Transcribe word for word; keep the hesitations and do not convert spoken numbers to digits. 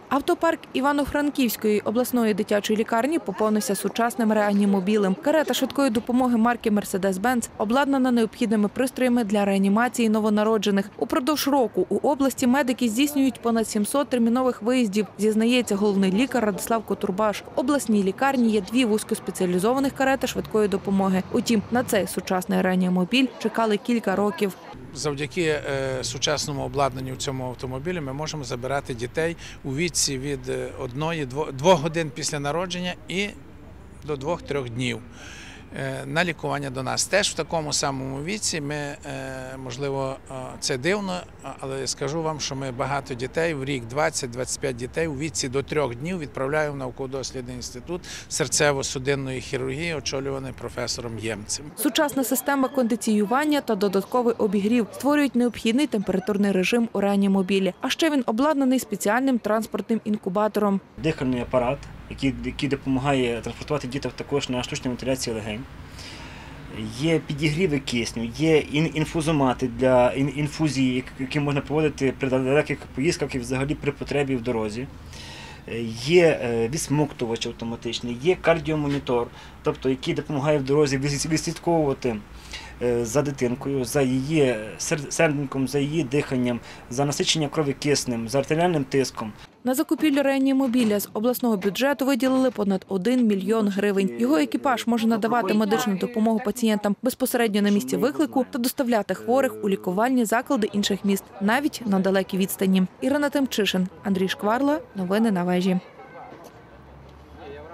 Автопарк Івано-Франківської обласної дитячої лікарні поповнився сучасним реанімобілем. Карета швидкої допомоги марки «Мерседес-Бенц» обладнана необхідними пристроями для реанімації новонароджених. Упродовж року у області медики здійснюють понад сімсот термінових виїздів, зізнається головний лікар Радислав Котурбаш. В обласній лікарні є дві вузькоспеціалізованих карети швидкої допомоги. Утім, на цей сучасний реанімобіль чекали кілька років. Завдяки е, сучасному обладнанню в цьому автомобілі ми можемо забирати дітей у віці від одного-двох годин після народження і до двох-трьох днів е, на лікування до нас. Теж в такому самому віці ми, е, можливо, це дивно, але скажу вам, що ми багато дітей в рік, двадцять-двадцять п'ять дітей у віці до трьох днів відправляємо в науково-дослідний інститут серцево-судинної хірургії, очолюваний професором Ємцем. Сучасна система кондиціювання та додатковий обігрів створюють необхідний температурний режим у реанімобілі. А ще він обладнаний спеціальним транспортним інкубатором. Дихальний апарат, який, який допомагає транспортувати дітей також на штучній вентиляції легень. Є підігріви кисню, є інфузомати для інфузії, які можна проводити при далеких поїздках і взагалі при потребі в дорозі. Є відсмоктувач автоматичний, є кардіомонітор, тобто який допомагає в дорозі відслідковувати за дитинкою, за її серденьком, за її диханням, за насиченням крові киснем, за артеріальним тиском. На закупівлю реанімобіля з обласного бюджету виділили понад один мільйон гривень. Його екіпаж може надавати медичну допомогу пацієнтам безпосередньо на місці виклику та доставляти хворих у лікувальні заклади інших міст, навіть на далекій відстані. Ірина Тимчишин, Андрій Шкварла. Новини на вежі.